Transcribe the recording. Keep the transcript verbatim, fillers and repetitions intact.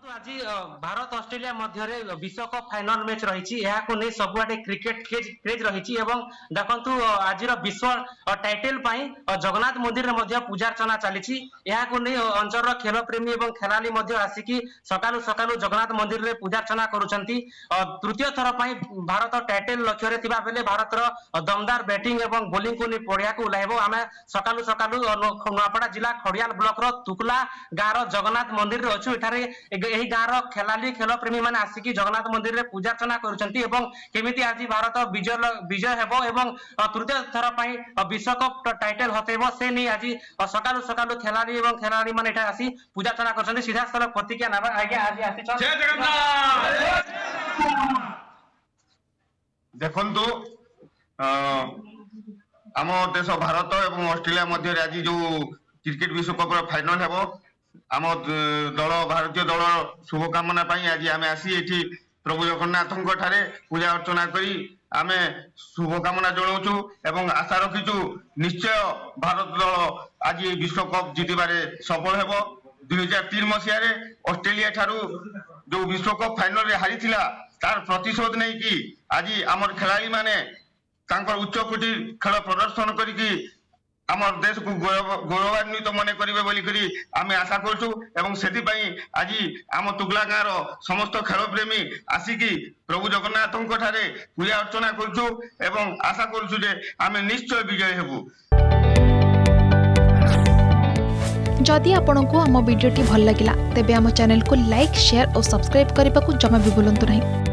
आज भारत ऑस्ट्रेलिया मध्य विश्वकप final match रही नहीं सबुआडे क्रिकेट क्रेज रही देखु आज विश्व टाइटल जगन्नाथ मंदिर में पूजा अर्चना चली अंचल खेल प्रेमी और खेलाड़ी आसिकी सकालू सकालू जगन्नाथ मंदिर में पूजा अर्चना करुँच तृतीय थर भारत टाइटल लक्ष्य थे बेले भारत दमदार बैटिंग और बोलिंग को पड़िया को ओह्लैब आम सकालू सकालू नुआपड़ा जिला खड़ियाल ब्लॉक तुकला गाँव जगन्नाथ मंदिर में अच्छु यही गाँव खेलाड़ी खेल प्रेमी मैंने आसिकी जगन्नाथ मंदिर में पूजा अर्चना करुँच आज भारत विजय विजय हेबो एवं तृतीय थर विश्वकप टाइटल हतेब से नहीं आज सकालू सकालू खेलाड़ी और खेलाड़ी मैंने आसी पूजा अर्चना कर सीधा स्थल प्रतिक्रिया ना आज्ञा आज आसी देखु आम देश भारत और ऑस्ट्रेलिया मध्य आज जो क्रिकेट विश्वकप फाइनल हेबो आम दल भारतीय दल शुभकामना आज आम आसी एठी प्रभु जगन्नाथ पूजा अर्चना करी आम शुभकामना जनाऊँ एवं आशा रखीचु निश्चय भारत दल आज विश्वकप जीतबारे सफल हेबो दुई हजार तीन मसीह ऑस्ट्रेलिया ठारू जो विश्वकप फाइनल हारी तार प्रतिशोध नहीं कि आज आमर खेलाड़ी माने उच्च कोटि खेल प्रदर्शन करके आमर देश को गौरवान्वित मन करेंगे बोलिकी आम आशा करूँ आज आम तुगला गाँव समस्त खेल प्रेमी आसिकी प्रभु जगन्नाथ पूजा अर्चना करूँ आशा करूँ आम निश्चय विजय हेबु। जदि आपंक आम भिडी भल लगा तेब आम चैनल को लाइक शेयर और सब्सक्राइब करने को जमा भी भूलु नहीं।